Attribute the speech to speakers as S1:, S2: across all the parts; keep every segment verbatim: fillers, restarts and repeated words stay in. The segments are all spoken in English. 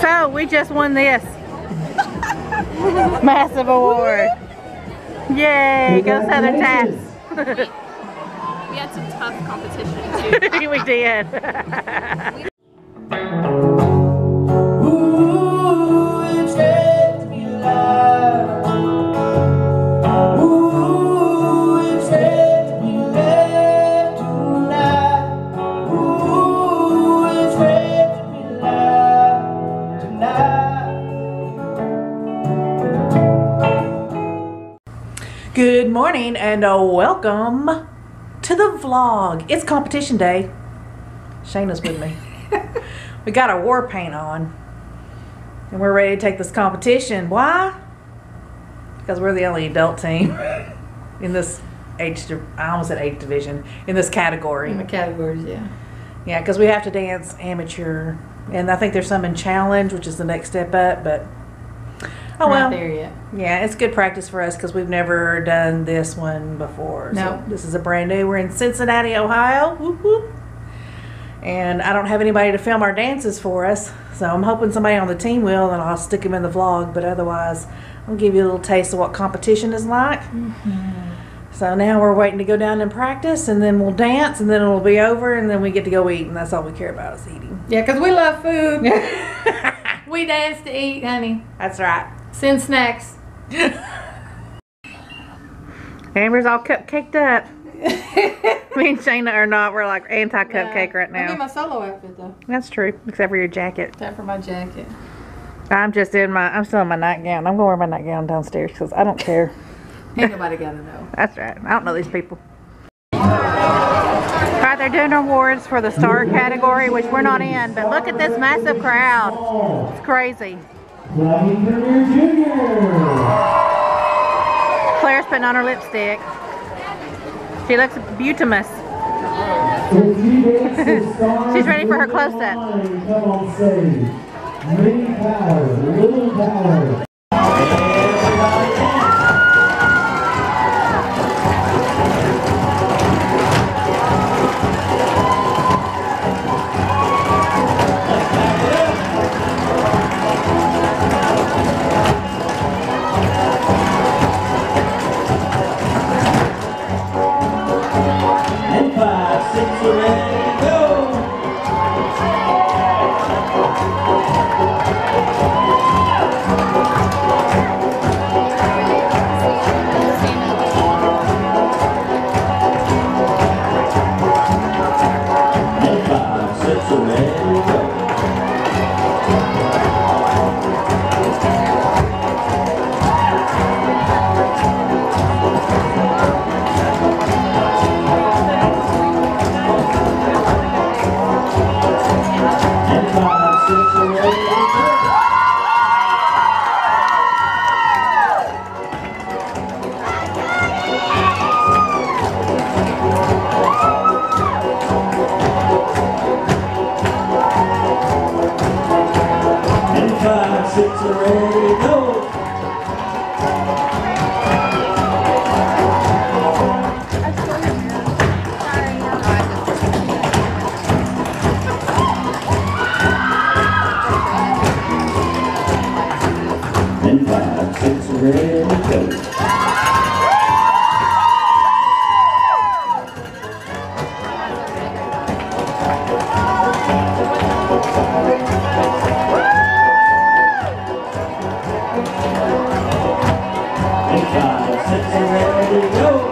S1: So we just won this massive award. Yay, go Southern Taps.
S2: We had some tough competition too.
S1: We did.
S3: Ooh, it's great to be alive. Ooh, it's great to be alive tonight. Ooh, it's great to be alive tonight.
S1: Good morning and uh, welcome to the vlog. It's competition day. Shayna's with me. We got our war paint on and we're ready to take this competition. Why? Because we're the only adult team in this age, I almost said age division, in this category.
S4: In the categories, yeah.
S1: Yeah, because we have to dance amateur, and I think there's some in challenge, which is the next step up, but oh well.
S4: Not there yet.
S1: Yeah, it's good practice for us because we've never done this one before.
S4: No.
S1: So this is a brand new. We're in Cincinnati, Ohio. Whoop, whoop. And I don't have anybody to film our dances for us, so I'm hoping somebody on the team will, and I'll stick them in the vlog. But otherwise, I'll give you a little taste of what competition is like. Mm-hmm. So now we're waiting to go down and practice, and then we'll dance, and then it'll be over, and then we get to go eat, and that's all we care about is eating.
S4: Yeah, because we love food. We dance to eat, honey.
S1: That's right.
S4: Send snacks.
S1: Amber's all cupcaked up. Me and Shayna are not. We're like anti-cupcake
S4: Yeah.
S1: right now.
S4: I'm in my solo outfit though.
S1: That's true, except for your jacket.
S4: Except for my jacket.
S1: I'm just in my, I'm still in my nightgown. I'm going to wear my nightgown downstairs because I don't care.
S4: Ain't nobody gotta know.
S1: That's right. I don't know these people. Alright, they're doing awards for the star category, which we're not in, but look at this massive crowd. It's crazy.
S3: Clogging Career Junior.
S1: Claire's putting on her lipstick. She looks beautimous. She's ready for her close-up.
S3: Come on stage. Many power, little power. And five, six, ready, go! And five, six, ready, go! And five, six, ready, go! And five, six, ready, go! And five, six, ready, go! And five, six, ready, go!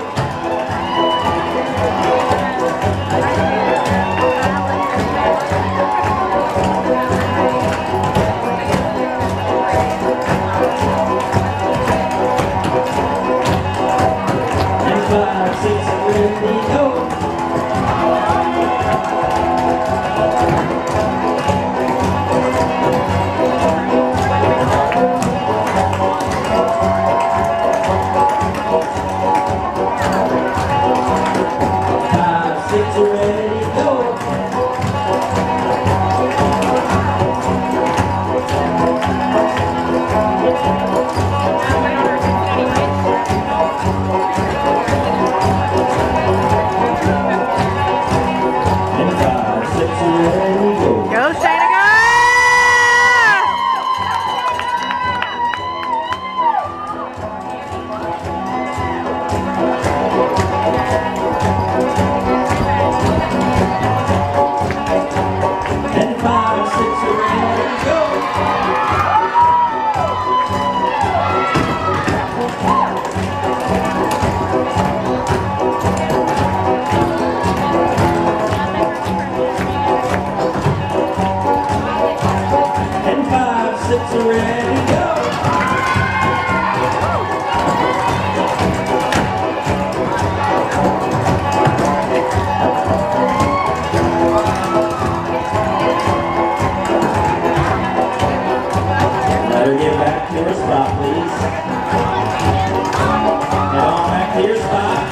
S3: six are ready, go. Let her get back to her spot, please. Head on back to your spot.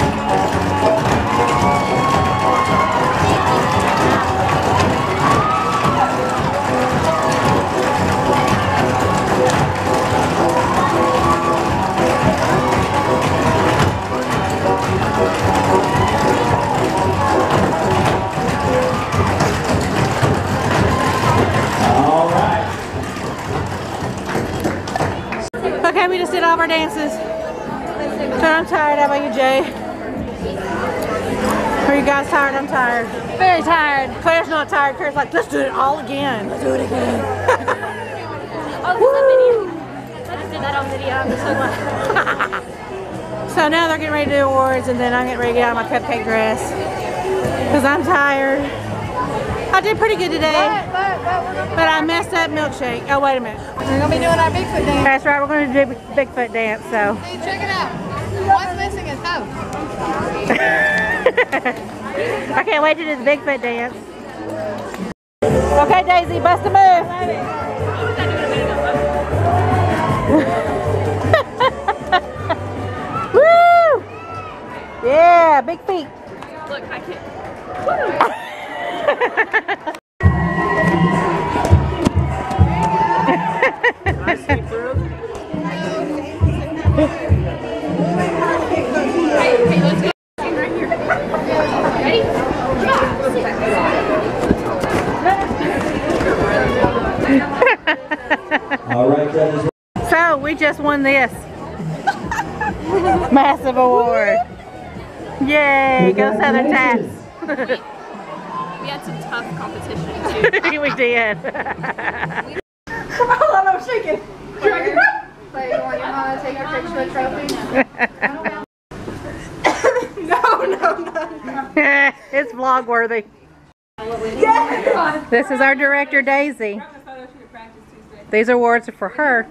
S3: All right.
S4: Okay, we just did all of our dances. So I'm tired. How about you, Jay? Are you guys tired? I'm tired.
S2: Very tired.
S4: Claire's not tired. Claire's like, let's do it all again. Let's do it again.
S2: Oh, this is a video. I just did that on video. I'm so glad.
S4: So now they're getting ready to do awards, and then I'm getting ready to get out of my cupcake dress because I'm tired. I did pretty good today,
S5: But, but, but we're gonna
S4: but I messed up milkshake. Oh, wait a minute.
S5: We're gonna be doing our Bigfoot dance.
S4: That's right. We're going to do Bigfoot dance. So.
S5: See, check it out. What's missing is hope.
S4: I can't wait to do the Bigfoot dance. Okay, Daisy, bust a move. Woo! Yeah, big feet.
S2: Look, I can't.
S3: I see through.
S2: Hey, hey, let's go. Right here. Ready?
S3: All right, judges.
S4: So, we just won this massive award. Yay, go Southern Taps.
S2: We had some tough competition too.
S4: We did.
S5: Hold on, I'm shaking. Claire, Claire, you want your mama to take your picture with trophy? No, no, no, no.
S4: It's vlog worthy.
S5: Yeah.
S4: This is our director, Daisy. These awards are for her.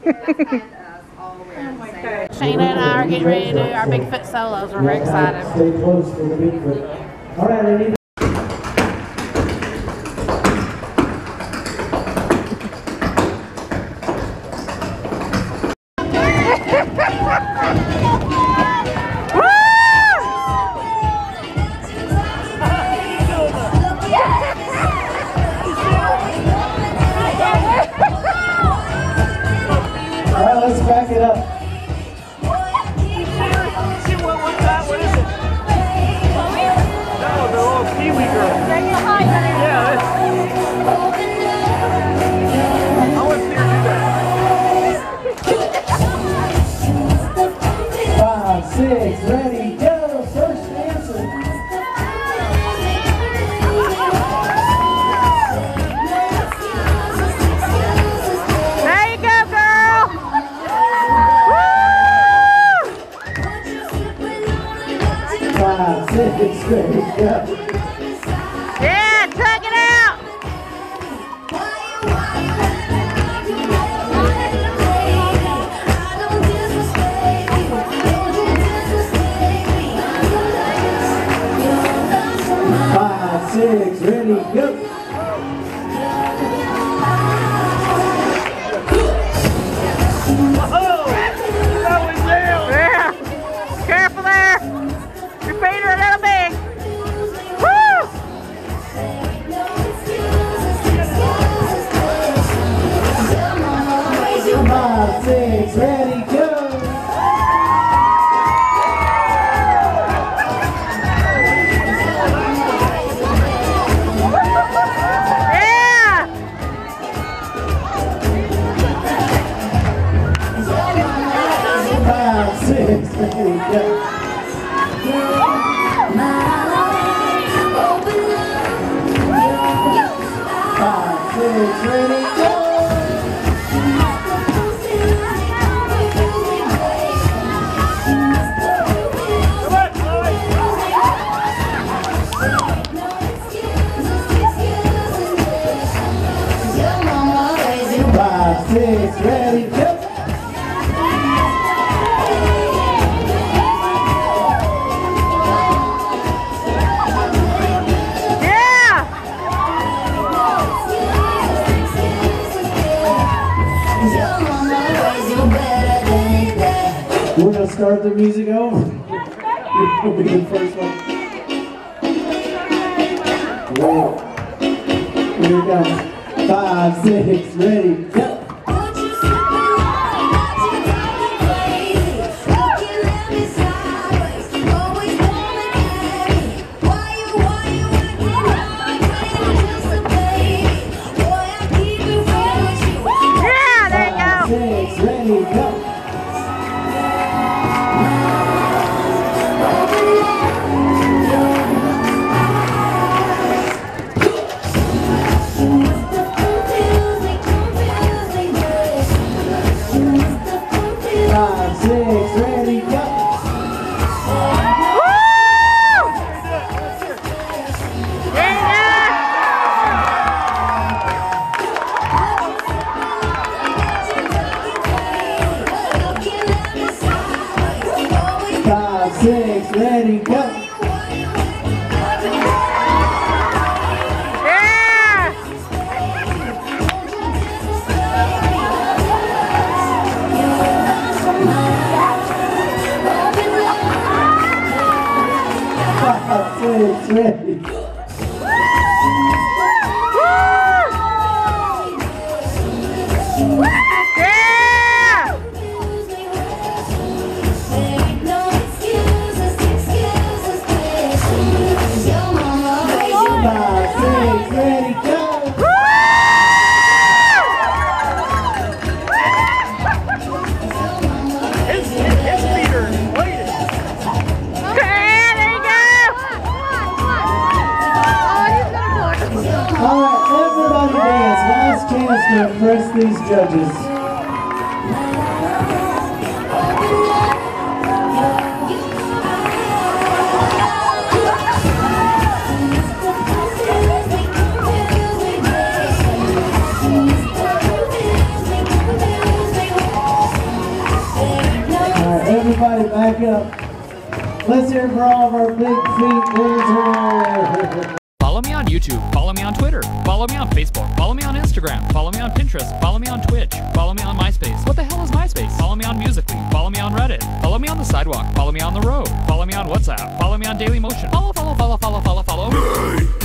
S4: Shayna and I are getting ready to do our Bigfoot solos. We're very excited.
S3: Stay close to the Bigfoot. All right, I need. All right, let's back it up. Five, six, ready, go. First dancer.
S4: There you go, girl. Woo!
S3: Five, six, ready, go.
S4: Yeah, tug it out.
S3: Five, six, ready, go.
S4: Yeah. Careful there. Your feet are a little big. Woo!
S3: Five, six, ready, go.
S4: Yeah.
S3: Five, six, ready, go. Five, six, ready, go. Five, six, ready, go. We're gonna start the music over. We'll be the first one. Whoa. Here it comes. Five, six, ready, go.
S4: Yeah, there you go.
S3: Six, ready, go. Five, six, ready, go. Five, six, ready, go. Five, six, ready. Five, six, ready, go. Alright, everybody dance. Last chance to impress these judges. Alright, everybody back up. Let's hear for all of our big feet dancers.
S6: Follow me on YouTube, follow me on Twitter, follow me on Facebook, follow me on Instagram, follow me on Pinterest, follow me on Twitch, follow me on MySpace. What the hell is MySpace? Follow me on Musical.ly, follow me on Reddit, follow me on the sidewalk, follow me on the road, follow me on WhatsApp, follow me on Daily Motion. Follow, follow, follow, follow, follow, follow.